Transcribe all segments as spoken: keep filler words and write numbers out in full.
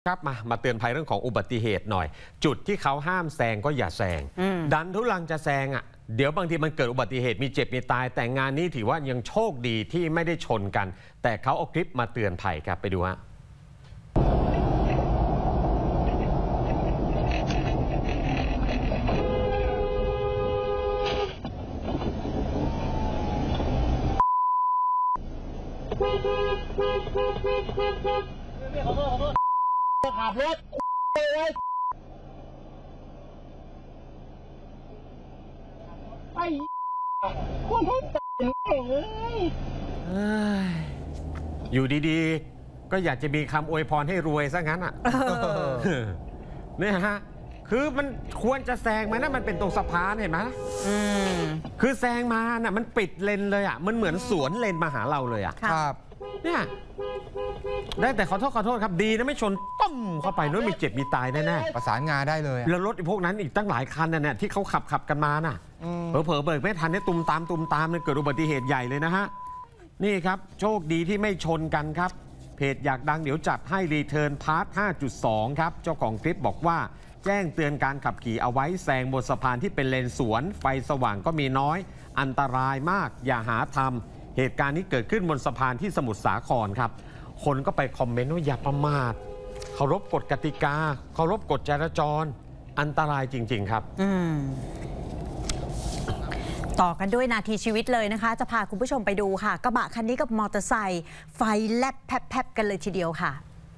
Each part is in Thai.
ครับมามาเตือนภัยเรื่องของอุบัติเหตุหน่อยจุดที่เขาห้ามแซงก็อย่าแซงดันทุลังจะแซงอ่ะเดี๋ยวบางทีมันเกิดอุบัติเหตุมีเจ็บมีตายแต่งานนี้ถือว่ายังโชคดีที่ไม่ได้ชนกันแต่เขาเอาคลิปมาเตือนภัยครับไปดูฮะขอโทษขอโทษขับรถเลยไอ้คนทุบเลยอยู่ดีๆก็อยากจะมีคำอวยพรให้รวยซะงั้นอ่ะเนี่ยฮะคือมันควรจะแซงไหมนะมันเป็นตรงสะพานเห็นไหมคือแซงมาน่ะมันปิดเลนเลยอ่ะมันเหมือนสวนเลนมาหาเราเลยอ่ะครับเนี่ยได้แต่ขอโทษขอโทษครับดีนะไม่ชนต้มเข้าไปนู้นมีเจ็บมีตายแน่ๆประสานงานได้เลยแล้วรถพวกนั้นอีกตั้งหลายคันน่ะที่เขาขับขับกันมาน่ะเผลอเผลอเบิกไม่ทันเนี่ยตุ่มตามตุ่มตามเนี่ยเกิดอุบัติเหตุใหญ่เลยนะฮะนี่ครับโชคดีที่ไม่ชนกันครับเพจอยากดังเดี๋ยวจัดให้รีเทิร์นพาร์ท ห้าจุดสอง ครับเจ้าของคลิปบอกว่าแจ้งเตือนการขับขี่เอาไว้แซงบนสะพานที่เป็นเลนสวนไฟสว่างก็มีน้อยอันตรายมากอย่าหาทำเหตุการณ์นี้เกิดขึ้นบนสะพานที่สมุทรสาครครับคนก็ไปคอมเมนต์ว่าอย่าประมาทเคารพกฎกติกาเคารพกฎจราจรอันตรายจริงๆครับต่อกันด้วยนาทีชีวิตเลยนะคะจะพาคุณผู้ชมไปดูค่ะกระบะคันนี้กับมอเตอร์ไซค์ไฟแลบแผบๆกันเลยทีเดียวค่ะ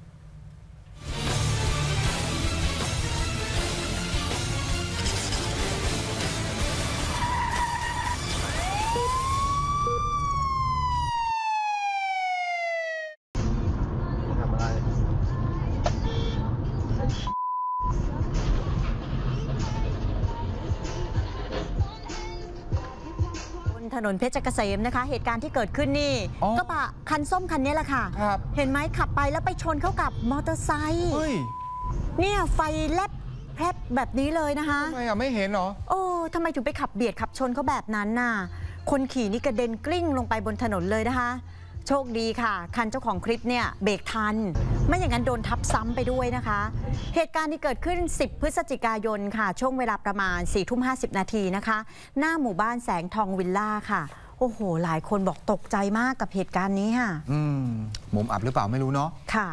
ถนนเพชรเกษมนะคะเหตุการณ์ที่เกิดขึ้นนี่กระบะคันส้มคันนี้แหละค่ะเห็นไหมขับไปแล้วไปชนเข้ากับมอเตอร์ไซค์เนี่ยไฟแลบแพรบแบบนี้เลยนะคะทำไมอ่ะไม่เห็นเหรอโอ้ทำไมถึงไปขับเบียดขับชนเขาแบบนั้นน่ะคนขี่นี่กระเด็นกลิ้งลงไปบนถนนเลยนะคะโชคดีค่ะคันเจ้าของคลิปเนี่ยเบรกทันไม่อย่างนั้นโดนทับซ้ำไปด้วยนะคะเหตุการณ์ที่เกิดขึ้นสิบพฤศจิกายนค่ะช่วงเวลาประมาณสี่ทุ่มห้าสิบนาทีนะคะหน้าหมู่บ้านแสงทองวิลล่าค่ะโอ้โหหลายคนบอกตกใจมากกับเหตุการณ์นี้ค่ะอืมมุมอับหรือเปล่าไม่รู้เนาะค่ะ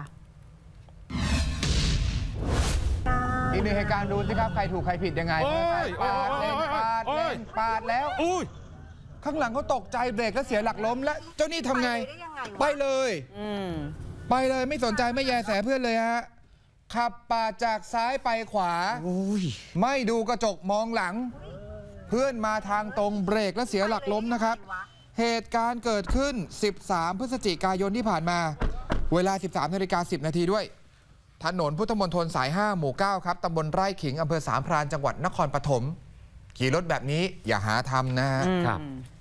อีกหนึ่งเหตุการณ์ดูสิครับใครถูกใครผิดยังไงปาดเล่นปาดเล่นปาดแล้วข้างหลังเขาตกใจเบรกแล้วเสียหลักล้มแล้วเจ้านี่ทำไงไปเลยไปเลยไม่สนใจไม่แยแสเพื่อนเลยฮะขับปาดจากซ้ายไปขวาไม่ดูกระจกมองหลังเพื่อนมาทางตรงเบรกแล้วเสียหลักล้มนะครับเหตุการณ์เกิดขึ้นสิบสามพฤศจิกายนที่ผ่านมาเวลา สิบสามนาฬิกาสิบนาทีด้วยถนนพุทธมณฑลสายห้าหมู่เก้าครับตำบลไร่ขิงอำเภอสามพรานจังหวัดนครปฐมขี่รถแบบนี้อย่าหาทำนะครับ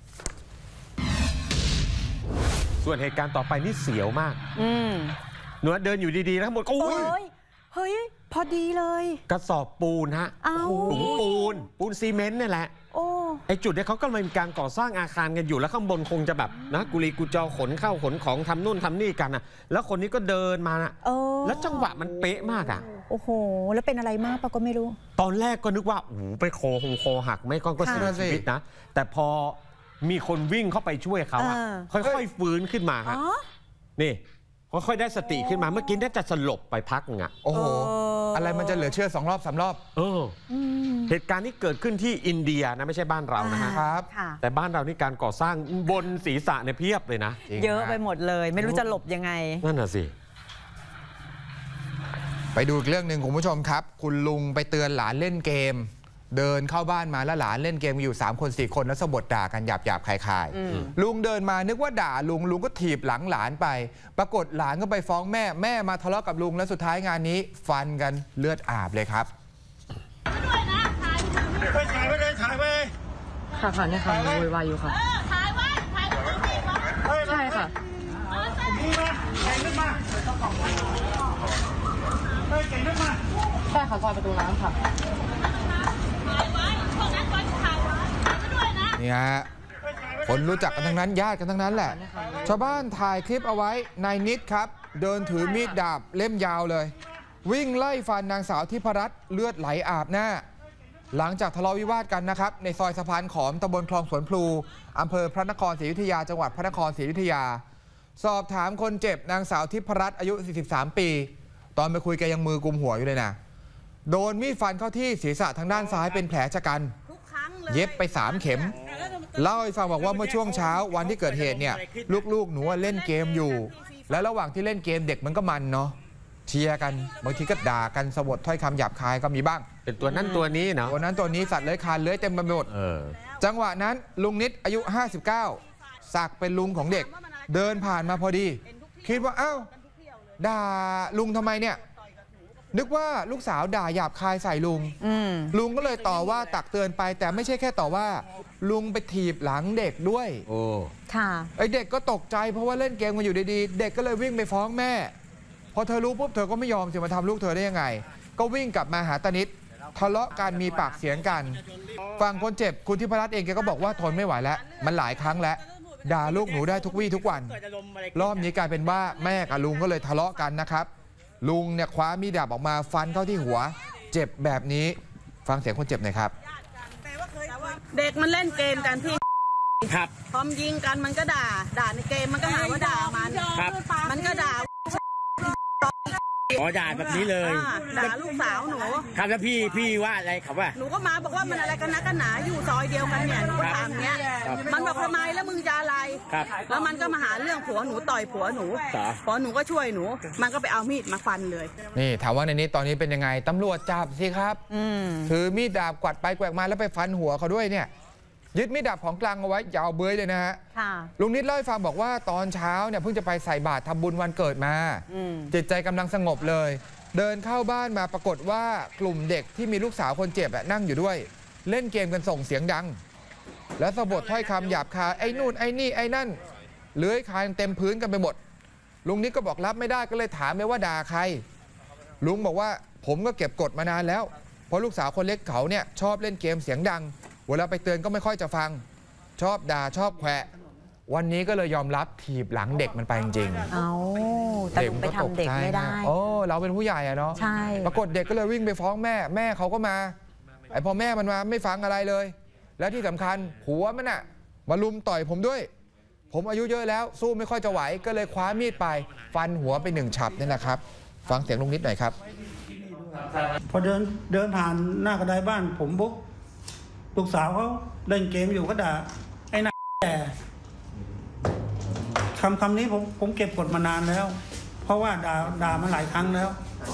ส่วนเหตุการณ์ต่อไปนี่เสียวมากหนูเดินอยู่ดีๆแล้วหมดโอ้ยเฮ้ยพอดีเลยกระสอบปูนฮะถุงปูนปูนซีเมนต์นี่แหละโอ้ไอจุดนี้เขาก็เลยมีการก่อสร้างอาคารกันอยู่แล้วข้างบนคงจะแบบนะกุลีกุจอขนเข้าขนของทำนู่นทำนี่กันอ่ะแล้วคนนี้ก็เดินมานะแล้วจังหวะมันเป๊ะมากอ่ะโอ้โหแล้วเป็นอะไรมากปะก็ไม่รู้ตอนแรกก็นึกว่าโอ้โหไปคอคงคอหักไม่ก็ก็เสียชีวิตนะแต่พอมีคนวิ่งเข้าไปช่วยเขาอะค่อยๆฟื้นขึ้นมาฮะนี่ค่อยๆได้สติขึ้นมาเมื่อกี้น่าจะสลบไปพักอ่ะโอ้โหอะไรมันจะเหลือเชื่อสองรอบสามรอบเออเหตุการณ์นี้เกิดขึ้นที่อินเดียนะไม่ใช่บ้านเรานะครับแต่บ้านเรานี่การก่อสร้างบนศีรษะเนี่ยเพียบเลยนะเยอะไปหมดเลยไม่รู้จะหลบยังไงนั่นน่ะสิไปดูอีกเรื่องหนึ่งคุณผู้ชมครับคุณลุงไปเตือนหลานเล่นเกมเดินเข้าบ้านมาแล้วหลานเล่นเกมอยู่สามคนสี่คนแล้วสะบดด่ากันหยาบหยาบคลายๆลุงเดินมานึกว่าด่าลุงลุงก็ถีบหลังหลานไปปรากฏหลานก็ไปฟ้องแม่แม่มาทะเลาะกับลุงแล้วสุดท้ายงานนี้ฟันกันเลือดอาบเลยครับด้วยนะถ่ายไปถ่ายไปเลยถ่ายไปค่ะค่ะเนี่ยค่ะโวยวายอยู่ค่ะถ่ายไว้ถ่ายไว้ใช่ค่ะนี่มาแข่งขึ้นมาเฮ้ยแข่งขึ้นมาใช่ค่ะซอยประตูน้ำค่ะนี่ฮะคนรู้จักกันทั้งนั้นญาติกันทั้งนั้นแหละชาวบ้านถ่ายคลิปเอาไว้นายนิดครับเดินถือมีดดาบเล่มยาวเลยวิ่งไล่ฟันนางสาวทิพรัตน์เลือดไหลอาบหน้าหลังจากทะเลาะวิวาทกันนะครับในซอยสะพานขอมตำบลคลองสวนพลูอำเภอพระนครศรีอยุธยาจังหวัดพระนครศรีอยุธยาสอบถามคนเจ็บนางสาวทิพรัตน์อายุสี่สิบสามปีตอนไปคุยแกยังมือกุมหัวอยู่เลยนะโดนมีดฟันเข้าที่ศีรษะทางด้านซ้ายเป็นแผลชะกันเย็บไปสามเข็มเล่าให้ฟังบอกว่าเมื่อช่วงเช้าวันที่เกิดเหตุเนี่ยลูกๆหนูเล่นเกมอยู่และระหว่างที่เล่นเกมเด็กมันก็มันเนาะเชียร์กันบางทีก็ด่ากันสะบดถ้อยคำหยาบคายก็มีบ้างเป็นตัวนั้นตัวนี้เนาะตัวนั้นตัวนี้สัตว์เลื้อยคลานเลื้อยเต็มไปหมดจังหวะนั้นลุงนิดอายุห้าสิบเก้าสักเป็นลุงของเด็กเดินผ่านมาพอดีคิดว่าอ้าวด่าลุงทำไมเนี่ยนึกว่าลูกสาวด่าหยาบคายใส่ลุงลุงก็เลยต่อว่าตักเตือนไปแต่ไม่ใช่แค่ต่อว่าลุงไปถีบหลังเด็กด้วยโอ้ค่ะไอเด็กก็ตกใจเพราะว่าเล่นเกมกันอยู่ดีๆเด็กก็เลยวิ่งไปฟ้องแม่พอเธอรู้ปุ๊บเธอก็ไม่ยอมจะมาทำลูกเธอได้ยังไงก็วิ่งกลับมาหาตานิดทะเลาะกันมีปากเสียงกันฝั่งคนเจ็บคุณทิพรัตน์เองแกก็บอกว่าทนไม่ไหวแล้วมันหลายครั้งแล้วด่าลูกหนูได้ทุกวี่ทุกวันรอบนี้กลายเป็นว่าแม่กับลุงก็เลยทะเลาะกันนะครับลุงเนี่ยคว้ามีดดาบออกมาฟันเข้าที่หัวเจ็บแบบนี้ฟังเสียงคนเจ็บหน่อยครับเด็กมันเล่นเกมกันที่ครับพร้อมยิงกันมันก็ด่าด่าในเกมมันก็หาว่าด่ามันครับมันก็ด่าอ๋อด่าแบบนี้เลยด่าลูกสาวหนูครับแล้วพี่พี่ว่าอะไรครับว่าหนูก็มาบอกว่ามันอะไรกันนักกันหนาอยู่ซอยเดียวกันเนี่ยหนูก็ถามเนี้ยมันบอกทำไมแล้วมึงจะอะไรแล้วมันก็มาหาเรื่องผัวหนูต่อยผัวหนูผัวหนูก็ช่วยหนูมันก็ไปเอามีดมาฟันเลยนี่ถามว่าในนี้ตอนนี้เป็นยังไงตำรวจจับสิครับถือมีดดาบกวัดไปแกว่งมาแล้วไปฟันหัวเขาด้วยเนี่ยยึดมีดดาบของกลางเอาไว้ยาวเบ้ยเลยนะฮะลุงนิดเล่าให้ฟังบอกว่าตอนเช้าเนี่ยเพิ่งจะไปใส่บาตรทำบุญวันเกิดมาจิตใจกำลังสงบเลยเดินเข้าบ้านมาปรากฏว่ากลุ่มเด็กที่มีลูกสาวคนเจ็บนั่งอยู่ด้วยเล่นเกมกันส่งเสียงดังแล้วสะบดถ้อยคำหยาบคายไอ้นู่นไอ้นี่ไอ้นั่นเลื้อยคลานเต็มพื้นกันไปหมดลุงนิดก็บอกรับไม่ได้ก็เลยถามไปว่าด่าใครลุงบอกว่าผมก็เก็บกดมานานแล้วเพราะลูกสาวคนเล็กเขาเนี่ยชอบเล่นเกมเสียงดังเวลาไปเตือนก็ไม่ค่อยจะฟังชอบด่าชอบแขวะวันนี้ก็เลยยอมรับถีบหลังเด็กมันไปจริงๆเอาแต่ลุงไปทำเด็กไม่ได้โอ้เราเป็นผู้ใหญ่อะเนาะใช่ปรากฏเด็กก็เลยวิ่งไปฟ้องแม่แม่เขาก็มาไอพอแม่มันมาไม่ฟังอะไรเลยและที่สำคัญผัวมันอะมาลุมต่อยผมด้วยผมอายุเยอะแล้วสู้ไม่ค่อยจะไหวก็เลยคว้ามีดไปฟันหัวไปหนึ่งฉับนี่แหละครับฟังเสียงลุงนิดหน่อยครับพอเดินเดินผ่านหน้ากระไดบ้านผมบุ๊กลูกสาวเขาเล่นเกมอยู่ก็ด่าไอ้หน้าแต่คำคำนี้ผมผมเก็บกดมานานแล้วเพราะว่าด่าด่ามาหลายครั้งแล้ว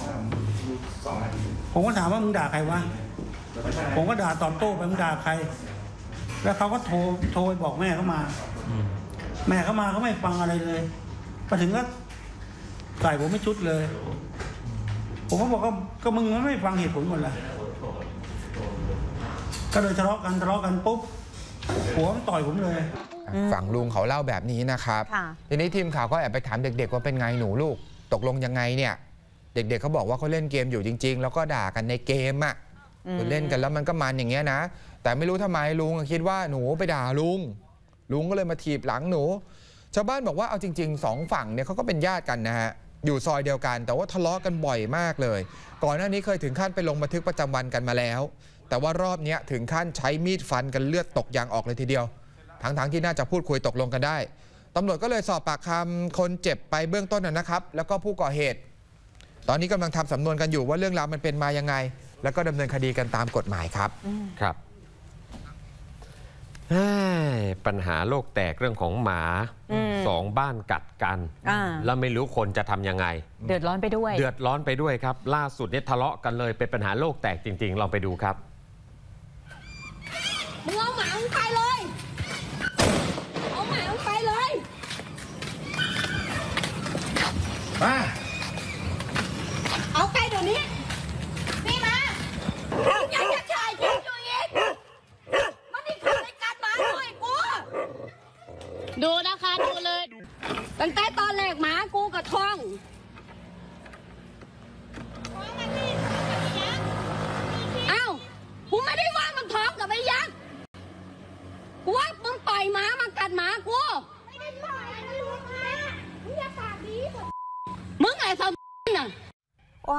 ผมก็ถามว่ามึงด่าใครวะผมก็ด่าตอบโต้ไปมึงด่าใครแล้วเขาก็โทรโทรบอกแม่เขามาแม่เขามาเขาไม่ฟังอะไรเลยมาถึงก็ใส่ผมไม่ชุดเลยผมก็บอกก็ก็มึงไม่ฟังเหตุผลหมดเลยก็เลยทะเลาะกันทะเลาะกันปุ๊บหัวมันต่อยผมเลยฝั่งลุงเขาเล่าแบบนี้นะครับทีนี้ทีมข่าวก็แอบไปถามเด็กๆว่าเป็นไงหนูลูกตกลงยังไงเนี่ยเด็กๆเขาบอกว่าเขาเล่นเกมอยู่จริงๆแล้วก็ด่ากันในเกมอ่ะเล่นกันแล้วมันก็มันอย่างเงี้ยนะแต่ไม่รู้ทำไมลุงคิดว่าหนูไปด่าลุงลุงก็เลยมาถีบหลังหนูชาวบ้านบอกว่าเอาจริงๆสองฝั่งเนี่ยเขาก็เป็นญาติกันนะฮะอยู่ซอยเดียวกันแต่ว่าทะเลาะกันบ่อยมากเลยก่อนหน้านี้เคยถึงขั้นไปลงบันทึกประจำวันกันมาแล้วแต่ว่ารอบนี้ถึงขั้นใช้มีดฟันกันเลือดตกยางออกเลยทีเดียวทั้งๆที่น่าจะพูดคุยตกลงกันได้ตำรวจก็เลยสอบปากคำคนเจ็บไปเบื้องต้นนะครับแล้วก็ผู้ก่อเหตุตอนนี้กำลังทำสำนวนกันอยู่ว่าเรื่องราวมันเป็นมายังไงแล้วก็ดำเนินคดีกันตามกฎหมายครับครับปัญหาโลกแตกเรื่องของหมาสองบ้านกัดกันแล้วไม่รู้คนจะทำยังไงเดือดร้อนไปด้วยเดือดร้อนไปด้วยครับล่าสุดเนี่ยทะเลาะกันเลยเป็นปัญหาโลกแตกจริงๆลองไปดูครับมึงเอาหมามึงไปเลยเอาหมามึงไปเลยมาเอาไปเดี๋ยวนี้นี่มาอย่าอย่าชายยิงอยู่อีกมันนี่คือในการมาด้วยกูดูนะคะดูเลยตั้งแต่ตอนแรกหมากูกับท้องเอ้ากูไม่ได้ว่ามันท้องกับไอ้ยักษ์กูว่ามึงปล่อยหมามากัดหมากูไม่ได้ปล่อยมึงอย่าปากดีมึงไอ้สมน่ะโอ้ย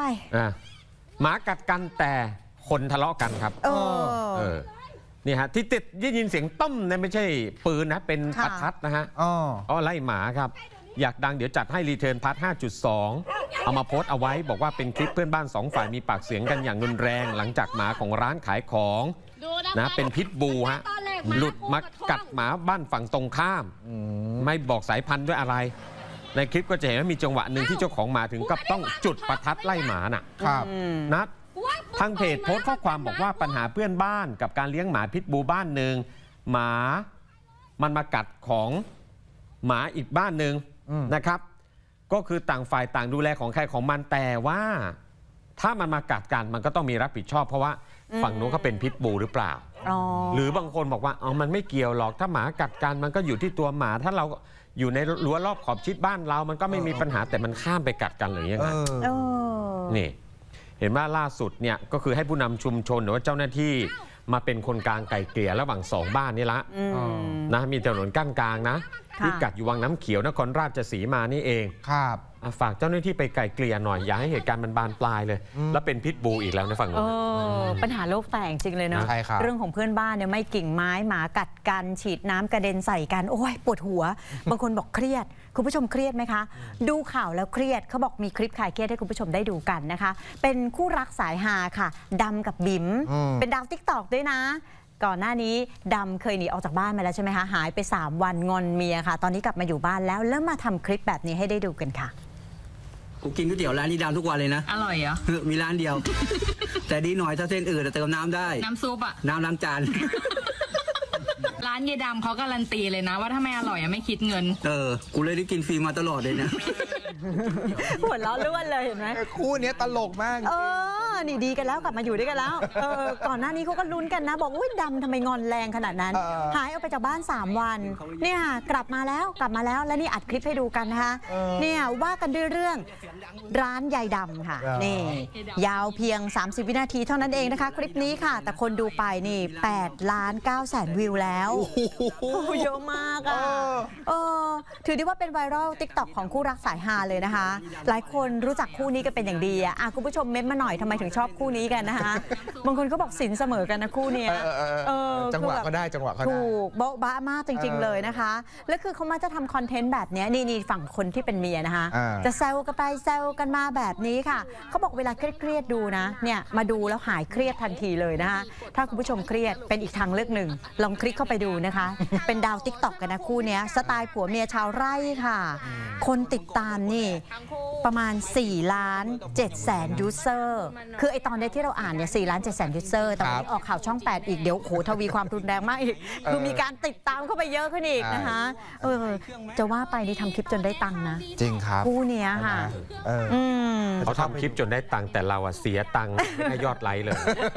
อ่ะหมากัดกันแต่คนทะเลาะกันครับเออเออนี่ฮะที่ติดได้ยินเสียงต้มเนี่ยไม่ใช่ปืนนะเป็นประทัดนะฮะอ๋ออ๋อไล่หมาครับอยากดังเดี๋ยวจัดให้รีเทิร์นพาร์ท ห้าจุดสอง เอามาโพสต์เอาไว้บอกว่าเป็นคลิปเพื่อนบ้านสองฝ่ายมีปากเสียงกันอย่างรุนแรงหลังจากหมาของร้านขายของนะเป็นพิษบูฮะหลุดมากัดหมาบ้านฝั่งตรงข้ามไม่บอกสายพันธุ์ด้วยอะไรในคลิปก็จะเห็นว่ามีจังหวะหนึ่งที่เจ้าของหมาถึงกับต้องจุดประทัดไล่หมาน่ะครับนะทางเพจโพสต์ข้อความบอกว่าปัญหาเพื่อนบ้านกับการเลี้ยงหมาพิษบูบ้านหนึ่งหมามันมากัดของหมาอีกบ้านหนึ่งนะครับก็คือต่างฝ่ายต่างดูแลของใครของมันแต่ว่าถ้ามันมากัดกันมันก็ต้องมีรับผิดชอบเพราะว่าฝั่งนู้นเขาเป็นพิษบูหรือเปล่าหรือบางคนบอกว่าอ๋อมันไม่เกี่ยวหรอกถ้าหมากัดกันมันก็อยู่ที่ตัวหมาถ้าเราอยู่ในรั้วรอบขอบชิดบ้านเรามันก็ไม่มีปัญหาแต่มันข้ามไปกัดกันหรือยังไงนี่เห็นว่าล่าสุดเนี่ยก็คือให้ผู้นำชุมชนหรือว่าเจ้าหน้าที่มาเป็นคนกลางไก่เกลี่ยระหว่างสองบ้านนี่ละนะมีถนนกั้นกลางนะที่กัดอยู่วังน้ำเขียวนครราชสีมานี่เองครับฝากเจ้าหน้าที่ไปไก่เกลี่ยหน่อยอย่าให้เหตุการณ์มันบานปลายเลยแล้วเป็นพิษบูอีกแล้วนะฝั่งนู้นปัญหาโลกแตกจริงเลยเนาะเรื่องของเพื่อนบ้านเนี่ยไม่กิ่งไม้หมากัดกันฉีดน้ำกระเด็นใส่กันโอ้ยปวดหัวบางคนบอกเครียดคุณผู้ชมเครียดไหมคะดูข่าวแล้วเครียดเขาบอกมีคลิปคลายเครียดให้คุณผู้ชมได้ดูกันนะคะเป็นคู่รักสายฮาค่ะดำกับบิ๋มเป็นดาวติ๊กตอกด้วยนะก่อนหน้านี้ดำเคยหนีออกจากบ้านมาแล้วใช่ไหมคะหายไปสามวันงอนเมียค่ะตอนนี้กลับมาอยู่บ้านแล้วแล้วมาทำคลิปแบบนี้ให้ได้ดูกันค่ะกูกินก๋วยเตี๋ยวร้านนี้ดำทุกวันเลยนะอร่อยเหรอมีร้านเดียว แต่ดีหน่อยถ้าเส้นอื่นเติมน้ำได้น้ำซุปอะน้ำล้างจานร้านเยดำเขาการันตีเลยนะว่าถ้าไม่อร่อยไม่คิดเงินเออกูเลยได้กินฟรีมาตลอดเลยนะหัวเราะล้วนเลยเห็นไหมคู่นี้ตลกมากเออนี่ดีกันแล้วกลับมาอยู่ด้วยกันแล้วเออก่อนหน้านี้เขาก็ลุ้นกันนะบอกอุ้ยดำทำไมงอนแรงขนาดนั้นหายออกไปจากบ้านสามวันเนี่ยกลับมาแล้วกลับมาแล้วแล้วนี่อัดคลิปให้ดูกันนะคะเนี่ยว่ากันด้วยเรื่องร้านยายดำค่ะนี่ยาวเพียงสามสิบวินาทีเท่านั้นเองนะคะคลิปนี้ค่ะแต่คนดูไปนี่แปดล้านเก้าแสนวิวแล้วเยอะมากอ่ะเออถือได้ว่าเป็นไวรัลติ๊กต็อกของคู่รักสายฮาเลยนะคะหลายคนรู้จักคู่นี้กันเป็นอย่างดีอ่ะคุณผู้ชมเม้นต์มาหน่อยทำไมถึงชอบคู่นี้กันนะคะบางคนก็บอกสินเสมอกันนะคู่นี้จังหวะก็ได้จังหวะก็ได้ถูกโบ๊ะบ้ามากจริงๆเลยนะคะแล้วคือเขามาจะทำคอนเทนต์แบบนี้นี่นี่ฝั่งคนที่เป็นเมียนะคะจะแซวกันไปแซวกันมาแบบนี้ค่ะเขาบอกเวลาเครียดๆดูนะเนี่ยมาดูแล้วหายเครียดทันทีเลยนะคะถ้าคุณผู้ชมเครียดเป็นอีกทางเลือกหนึ่งลองคลิกเข้าไปดูนะคะเป็นดาวติ๊กต็อกกันนะคู่นี้สไตล์ผัวเมียชาวไร่ค่ะคนติดตามนี่ประมาณสี่ล้านเจ็ดแสนยูเซอร์คือไอตอนนี้ที่เราอ่านเนี่ยสี่ล้านเจ็ดแสนยูเซอร์แต่วันนี้ออกข่าวช่องแปดอีกเดี๋ยวโหทวีความรุนแรงมากอีกคือมีการติดตามเข้าไปเยอะขึ้นอีกนะคะเออจะว่าไปนี่ทำคลิปจนได้ตังค์นะจริงครับคู่นี้ค่ะเขาทำคลิปจนได้ตังค์แต่เราอะเสียตังค์ให้ยอดไลค์เลย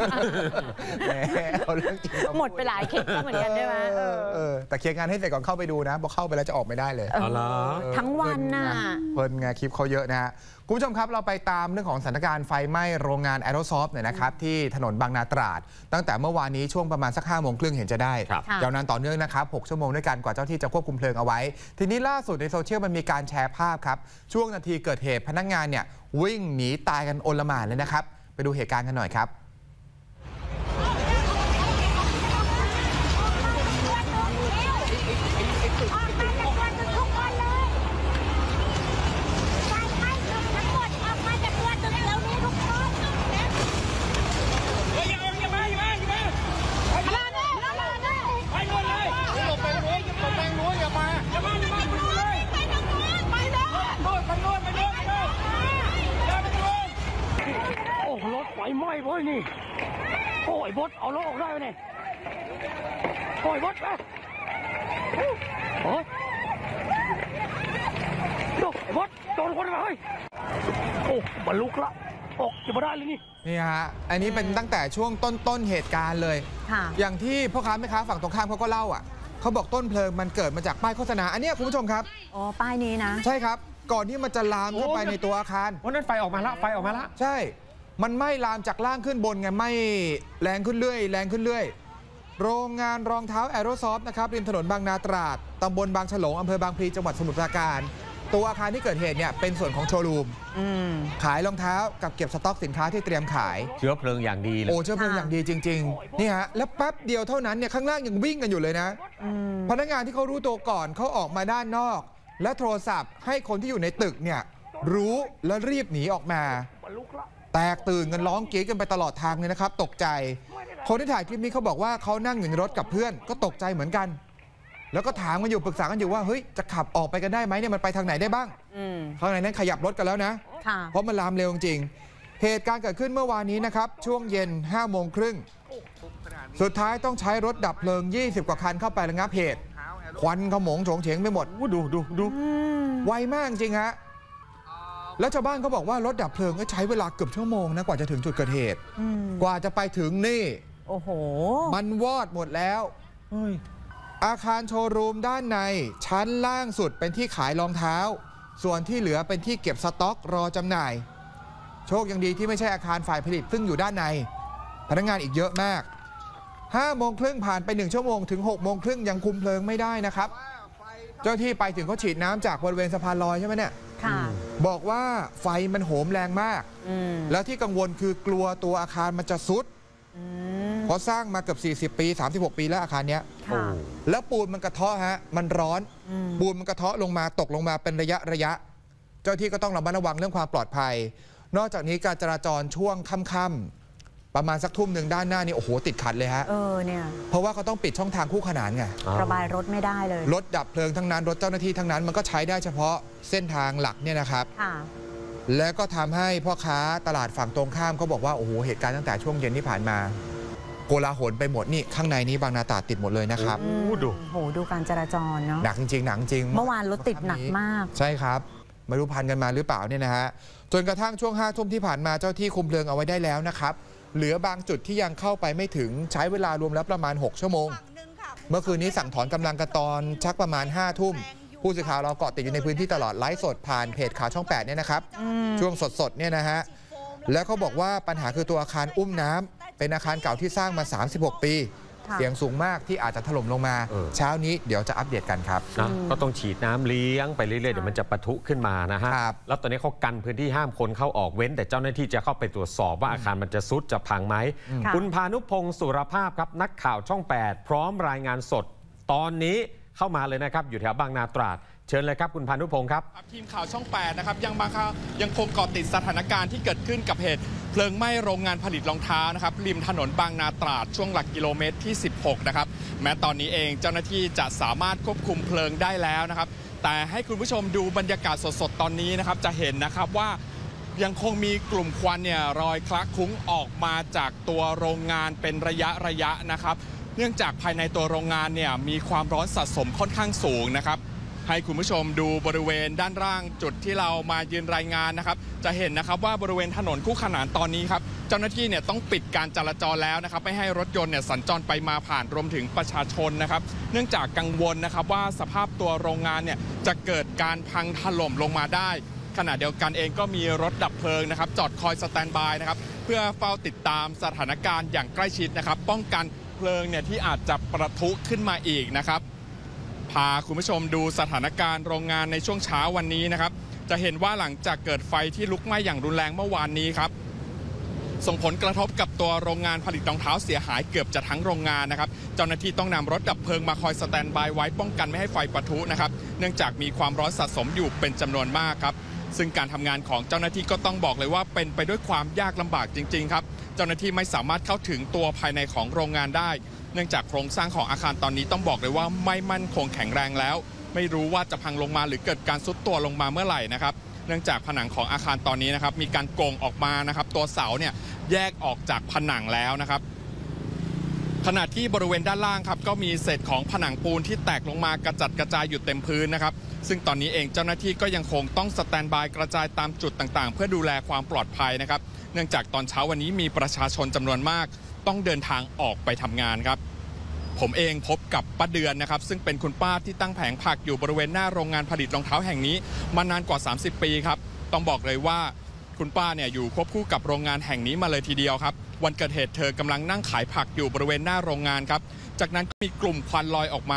หมดไปหลายคลิปเหมือนกันใช่ไหมแต่เคลียร์งานให้เสร็จก่อนเข้าไปดูนะพอเข้าไปแล้วจะออกไม่ได้เลยทั้งวันน่ะเพลินไงคลิปเขาเยอะนะฮะคุณผู้ชมครับเราไปตามเรื่องของสถานการณ์ไฟไหม้โรงงานแอโรซอฟต์เนี่ยนะครับที่ถนนบางนาตราดตั้งแต่เมื่อวานนี้ช่วงประมาณสักห้าโมงครึ่งเห็นจะได้ยาวนานต่อเนื่องนะครับหกชั่วโมงด้วยกันกว่าเจ้าที่จะควบคุมเพลิงเอาไว้ทีนี้ล่าสุดในโซเชียลมันมีการแชร์ภาพครับช่วงนาทีเกิดเหตุพนักงานเนี่ยวิ่งหนีตายกันโอลหม่านเลยนะครับไปดูเหตุการณ์กันหน่อยครับไฟไหม้พ่อยนี่โอ้ยบดเอารถออกได้ไหมเนี่ยโอ้ยบดไปโอ้ยดูไอ้บดโดนคนไปเฮ้ยโอ้บรรลุละออกจะมาได้เลยนี่นี่ฮะอันนี้เป็นตั้งแต่ช่วงต้นๆเหตุการณ์เลยอย่างที่พ่อค้าแม่ค้าฝั่งตรงข้ามเขาก็เล่าอ่ะเขาบอกต้นเพลิงมันเกิดมาจากป้ายโฆษณาอันนี้คุณผู้ชมครับอ๋อป้ายนี้นะใช่ครับก่อนที่มันจะลามเข้าไปในตัวอาคารเพราะนั้นไฟออกมาละไฟออกมาละใช่มันไหม้ลามจากล่างขึ้นบนไงไหม้แรงขึ้นเรื่อยแรงขึ้นเรื่อยโรงงานรองเท้าแอโรซอฟต์นะครับริมถนนบางนาตราดตำบลบางฉลงอำเภอบางพลีจังหวัดสมุทรปราการตัวอาคารที่เกิดเหตุเนี่ยเป็นส่วนของโชว์รูมขายรองเท้ากับเก็บสต็อกสินค้าที่เตรียมขายเชื้อเพลิงอย่างดีเลยโอ้เชื้อเพลิงอย่างดีจริงๆนี่ฮะแล้วแป๊บเดียวเท่านั้นเนี่ยข้างล่างยังวิ่งกันอยู่เลยนะพนักงานที่เขารู้ตัวก่อนเขาออกมาด้านนอกและโทรศัพท์ให้คนที่อยู่ในตึกเนี่ยรู้และรีบหนีออกมาแตกตื่นกันร้องกรี๊ดกันไปตลอดทางเลยนะครับตกใจคนที่ถ่ายคลิปนี้เขาบอกว่าเขานั่งอยู่ในรถกับเพื่อนก็ตกใจเหมือนกันแล้วก็ถามกันอยู่ปรึกษากันอยู่ว่าเฮ้ยจะขับออกไปกันได้ไหมเนี่ยมันไปทางไหนได้บ้างข้างในนั้นขยับรถกันแล้วนะเพราะมันลามเร็วจริงเหตุการณ์เกิดขึ้นเมื่อวานนี้นะครับช่วงเย็นห้าโมงครึ่งสุดท้ายต้องใช้รถดับเพลิงยี่สิบกว่าคันเข้าไประงับเหตุควันขโมงโฉงเฉงไปหมดดูดูดูไวมากจริงฮะแล้วชาวบ้านเขาบอกว่ารถดับเพลิงก็ใช้เวลาเกือบชั่วโมงนะกว่าจะถึงจุดเกิดเหตุกว่าจะไปถึงนี่โอ้โหมันวอดหมดแล้วอาคารโชว์รูมด้านในชั้นล่างสุดเป็นที่ขายรองเท้าส่วนที่เหลือเป็นที่เก็บสต็อกรอจำหน่ายโชคยังดีที่ไม่ใช่อาคารฝ่ายผลิตซึ่งอยู่ด้านในพนักงานอีกเยอะมากห้าโมงครึ่งผ่านไปหนึ่งชั่วโมงถึงหกโมงครึ่งยังคุมเพลิงไม่ได้นะครับเจ้าที่ไปถึงเขาฉีดน้ำจากบริเวณสะพานลอยใช่ไหมเนี่ยบอกว่าไฟมันโหมแรงมากแล้วที่กังวลคือกลัวตัวอาคารมันจะซุดเพราะสร้างมาเกือบสี่สิบปีสามสิบหกปีแล้วอาคารเนี้ยแล้วปูนมันกระเทาะฮะมันร้อนปูนมันกระเทาะลงมาตกลงมาเป็นระยะระยะเจ้าที่ก็ต้องระมัดระวังเรื่องความปลอดภัยนอกจากนี้การจราจรช่วงค่ำๆประมาณสักทุ่มหนึ่งด้านหน้านี่โอ้โหติดขัดเลยฮะเออเนี่ยเพราะว่าเขาต้องปิดช่องทางคู่ขนานไงระบายรถไม่ได้เลยรถดับเพลิงทั้งนั้นรถเจ้าหน้าที่ทั้งนั้นมันก็ใช้ได้เฉพาะเส้นทางหลักเนี่ยนะครับแล้วก็ทำให้พ่อค้าตลาดฝั่งตรงข้ามเขาบอกว่าโอ้โหเหตุการณ์ตั้งแต่ช่วงเย็นที่ผ่านมาโกลาหลไปหมดนี่ข้างในนี้บางนาตราดติดหมดเลยนะครับดูโหดูการจราจรเนาะหนักจริงหนักจริงเมื่อวานรถติดหนักมากใช่ครับไม่รู้พันกันมาหรือเปล่าเนี่ยนะฮะจนกระทั่งช่วงห้าทุ่มที่ผ่านมาเจ้าที่คุมเพลิงเอาไว้ได้แล้วนะครับเหลือบางจุดที่ยังเข้าไปไม่ถึงใช้เวลารวมแล้วประมาณหกชั่วโมงเมื่อคืนนี้สั่งถอนกำลังกันตอนชักประมาณห้าทุ่มผู้สื่อข่าวเราเกาะติดอยู่ในพื้นที่ตลอดไลฟ์สดผ่านเพจข่าวช่องแปดเนี่ยนะครับช่วงสดๆเนี่ยนะฮะแล้วเขาบอกว่าปัญหาคือตัวอาคารอุ้มน้ำเป็นอาคารเก่าที่สร้างมาสามสิบหกปีเสียงสูงมากที่อาจจะถล่มลงมาเช้านี้เดี๋ยวจะอัปเดตกันครับก็ต้องฉีดน้ำเลี้ยงไปเรื่อยๆเดี๋ยวมันจะปะทุขึ้นมานะฮะแล้วตอนนี้เขากันพื้นที่ห้ามคนเข้าออกเว้นแต่เจ้าหน้าที่จะเข้าไปตรวจสอบว่าอาคารมันจะซุดจะพังไหมคุณพานุพงศ์สุรภาพครับนักข่าวช่องแปดพร้อมรายงานสดตอนนี้เข้ามาเลยนะครับอยู่แถวบางนาตราดเชิญเลยครับคุณพานุพงศ์ครับทีมข่าวช่องแปดนะครับยังมายังคงเกาะติดสถานการณ์ที่เกิดขึ้นกับเหตุเพลิงไหม้โรงงานผลิตรองเท้านะครับริมถนนบางนาตราดช่วงหลักกิโลเมตรที่สิบหกนะครับแม้ตอนนี้เองเจ้าหน้าที่จะสามารถควบคุมเพลิงได้แล้วนะครับแต่ให้คุณผู้ชมดูบรรยากาศสดๆตอนนี้นะครับจะเห็นนะครับว่ายังคงมีกลุ่มควันเนี่ยลอยคละคลุ้งออกมาจากตัวโรงงานเป็นระยะระยะนะครับเนื่องจากภายในตัวโรงงานเนี่ยมีความร้อนสะสมค่อนข้างสูงนะครับให้คุณผู้ชมดูบริเวณด้านล่างจุดที่เรามายืนรายงานนะครับจะเห็นนะครับว่าบริเวณถนนคู่ขนานตอนนี้ครับเจ้าหน้าที่เนี่ยต้องปิดการจราจรแล้วนะครับไม่ให้รถยนต์เนี่ยสัญจรไปมาผ่านรวมถึงประชาชนนะครับเนื่องจากกังวลนะครับว่าสภาพตัวโรงงานเนี่ยจะเกิดการพังถล่มลงมาได้ขณะเดียวกันเองก็มีรถดับเพลิงนะครับจอดคอยสแตนด์บายนะครับเพื่อเฝ้าติดตามสถานการณ์อย่างใกล้ชิดนะครับป้องกันเพลิงเนี่ยที่อาจจะประทุขึ้นมาอีกนะครับพาคุณผู้ชมดูสถานการณ์โรงงานในช่วงเช้าวันนี้นะครับจะเห็นว่าหลังจากเกิดไฟที่ลุกไหม้อย่างรุนแรงเมื่อวานนี้ครับส่งผลกระทบกับตัวโรงงานผลิตรองเท้าเสียหายเกือบจะทั้งโรงงานนะครับเจ้าหน้าที่ต้องนำรถดับเพลิงมาคอยสแตนด์บายไว้ป้องกันไม่ให้ไฟปะทุนะครับเนื่องจากมีความร้อนสะสมอยู่เป็นจำนวนมากครับซึ่งการทำงานของเจ้าหน้าที่ก็ต้องบอกเลยว่าเป็นไปด้วยความยากลำบากจริงๆครับเจ้าหน้าที่ไม่สามารถเข้าถึงตัวภายในของโรงงานได้เนื่องจากโครงสร้างของอาคารตอนนี้ต้องบอกเลยว่าไม่มั่นคงแข็งแรงแล้วไม่รู้ว่าจะพังลงมาหรือเกิดการทรุดตัวลงมาเมื่อไหร่นะครับเนื่องจากผนังของอาคารตอนนี้นะครับมีการโกงออกมานะครับตัวเสาเนี่ยแยกออกจากผนังแล้วนะครับขณะที่บริเวณด้านล่างครับก็มีเศษของผนังปูนที่แตกลงมากระจัดกระจายอยู่เต็มพื้นนะครับซึ่งตอนนี้เองเจ้าหน้าที่ก็ยังคงต้องสแตนด์บายกระจายตามจุดต่างๆเพื่อดูแลความปลอดภัยนะครับเนื่องจากตอนเช้าวันนี้มีประชาชนจำนวนมากต้องเดินทางออกไปทำงานครับผมเองพบกับป้าเดือนนะครับซึ่งเป็นคุณป้าที่ตั้งแผงผักอยู่บริเวณหน้าโรงงานผลิตรองเท้าแห่งนี้มานานกว่าสามสิบปีครับต้องบอกเลยว่าคุณป้าเนี่ยอยู่ควบคู่กับโรงงานแห่งนี้มาเลยทีเดียวครับวันเกิดเหตุเธอกำลังนั่งขายผักอยู่บริเวณหน้าโรงงานครับจากนั้นก็มีกลุ่มควันลอยออกมา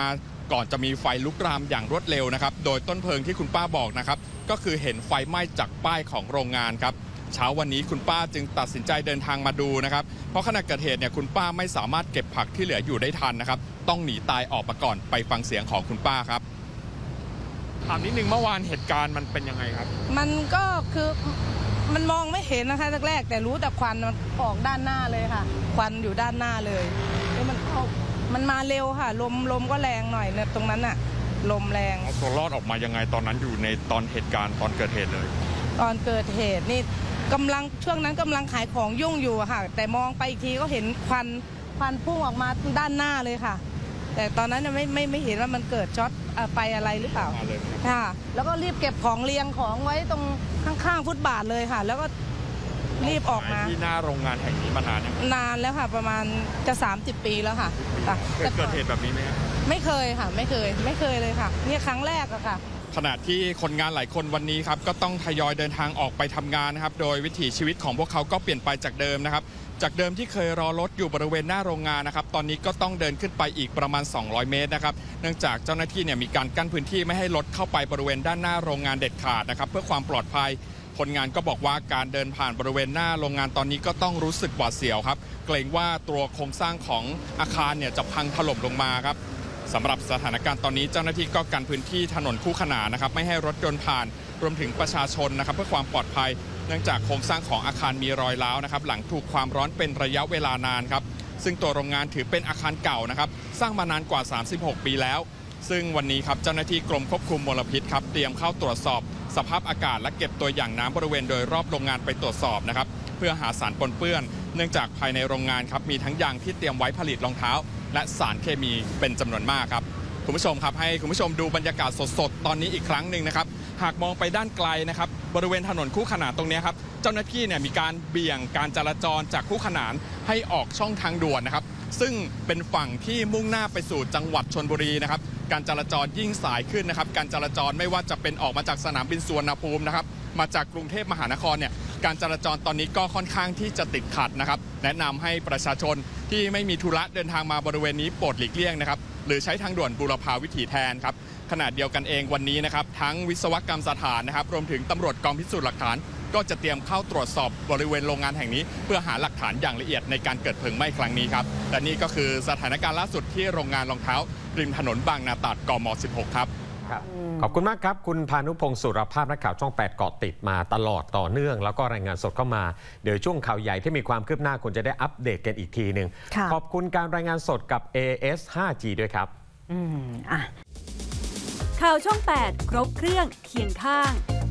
ก่อนจะมีไฟลุกรามอย่างรวดเร็วนะครับโดยต้นเพลิงที่คุณป้าบอกนะครับก็คือเห็นไฟไหม้จากป้ายของโรงงานครับเช้าวันนี้คุณป้าจึงตัดสินใจเดินทางมาดูนะครับเพราะขณะเกิดเหตุเนี่ยคุณป้าไม่สามารถเก็บผักที่เหลืออยู่ได้ทันนะครับต้องหนีตายออกมาก่อนไปฟังเสียงของคุณป้าครับถามนิดนึงเมื่อวานเหตุการณ์มันเป็นยังไงครับมันก็คือมันมองไม่เห็นนะคะแรกๆแต่รู้แต่ควันมันออกด้านหน้าเลยค่ะควันอยู่ด้านหน้าเลยแล้วมันออกมันมาเร็วค่ะลมลมก็แรงหน่อยเนี่ยตรงนั้นอะลมแรงเอาตัวรอดออกมายังไงตอนนั้นอยู่ในตอนเหตุการณ์ตอนเกิดเหตุเลยตอนเกิดเหตุนี่กำลังช่วงนั้นกำลังขายของยุ่งอยู่ค่ะแต่มองไปอีกทีก็เห็นควันควันพุ่งออกมาด้านหน้าเลยค่ะแต่ตอนนั้นไม่ไม่ไม่เห็นว่ามันเกิดช็อตไฟอะไรหรือเปล่าค่ะแล้วก็รีบเก็บของเรียงของไว้ตรงข้างๆฟุตบาทเลยค่ะแล้วก็รีบออกมาที่หน้าโรงงานแห่งนี้มานานยังนานแล้วค่ะประมาณจะสามสิบปีแล้วค่ะเคยเกิดเหตุแบบนี้ไหมไม่เคยค่ะไม่เคยไม่เคยเลยค่ะนี่ครั้งแรกอะค่ะขณะที่คนงานหลายคนวันนี้ครับก็ต้องทยอยเดินทางออกไปทำงานนะครับโดยวิถีชีวิตของพวกเขาก็เปลี่ยนไปจากเดิมนะครับจากเดิมที่เคยรอรถอยู่บริเวณหน้าโรงงานนะครับตอนนี้ก็ต้องเดินขึ้นไปอีกประมาณสองร้อยเมตรนะครับเนื่องจากเจ้าหน้าที่เนี่ยมีการกั้นพื้นที่ไม่ให้รถเข้าไปบริเวณด้านหน้าโรงงานเด็ดขาดนะครับเพื่อความปลอดภัยคนงานก็บอกว่าการเดินผ่านบริเวณหน้าโรงงานตอนนี้ก็ต้องรู้สึกหวาดเสียวครับเกรงว่าตัวโครงสร้างของอาคารเนี่ยจะพังถล่มลงมาครับสำหรับสถานการณ์ตอนนี้เจ้าหน้าที่ก็กันพื้นที่ถนนคู่ขนานนะครับไม่ให้รถยนต์ผ่านรวมถึงประชาชนนะครับเพื่อความปลอดภัยเนื่องจากโครงสร้างของอาคารมีรอยร้าวนะครับหลังถูกความร้อนเป็นระยะเวลานานครับซึ่งตัวโรงงานถือเป็นอาคารเก่านะครับสร้างมานานกว่าสามสิบหกปีแล้วซึ่งวันนี้ครับเจ้าหน้าที่กรมควบคุมมลพิษครับเตรียมเข้าตรวจสอบสภาพอากาศและเก็บตัวอย่างน้ำบริเวณโดยรอบโรงงานไปตรวจสอบนะครับเพื่อหาสารปนเปื้อนเนื่องจากภายในโรงงานครับมีทั้งยางที่เตรียมไว้ผลิตรองเท้าและสารเคมีเป็นจำนวนมากครับคุณผู้ชมครับให้คุณผู้ชมดูบรรยากาศสดๆตอนนี้อีกครั้งหนึ่งนะครับหากมองไปด้านไกลนะครับบริเวณถนนคู่ขนานตรงนี้ครับเจ้าหน้าที่เนี่ยมีการเบี่ยงการจราจรจากคู่ขนานให้ออกช่องทางด่วนนะครับซึ่งเป็นฝั่งที่มุ่งหน้าไปสู่จังหวัดชลบุรีนะครับการจราจรยิ่งสายขึ้นนะครับการจราจรไม่ว่าจะเป็นออกมาจากสนามบินสุวรรณภูมินะครับมาจากกรุงเทพมหานครเนี่ยการจราจรตอนนี้ก็ค่อนข้างที่จะติดขัดนะครับแนะนำให้ประชาชนที่ไม่มีธุระเดินทางมาบริเวณนี้โปรดหลีกเลี่ยงนะครับหรือใช้ทางด่วนบูรพาวิถีแทนครับขณะเดียวกันเองวันนี้นะครับทั้งวิศวกรรมสถานนะครับรวมถึงตำรวจกองพิสูจน์หลักฐานก็จะเตรียมเข้าตรวจสอบบริเวณโรงงานแห่งนี้เพื่อหาหลักฐานอย่างละเอียดในการเกิดเพลิงไหม้ครั้งนี้ครับและนี่ก็คือสถานการณ์ล่าสุดที่โรงงานรองเท้าริมถนนบางนาตราดกม.สิบหกครับขอบคุณมากครับคุณพานุพงศ์สุรภาพนักข่าวช่องแปดเกาะติดมาตลอดต่อเนื่องแล้วก็รายงานสดเข้ามาเดี๋ยวช่วงข่าวใหญ่ที่มีความคืบหน้าคุณจะได้อัปเดตกันอีกทีหนึ่งขอบคุณการรายงานสดกับ เอ เอส ห้าจี ด้วยครับข่าวช่องแปดครบเครื่องเคียงข้าง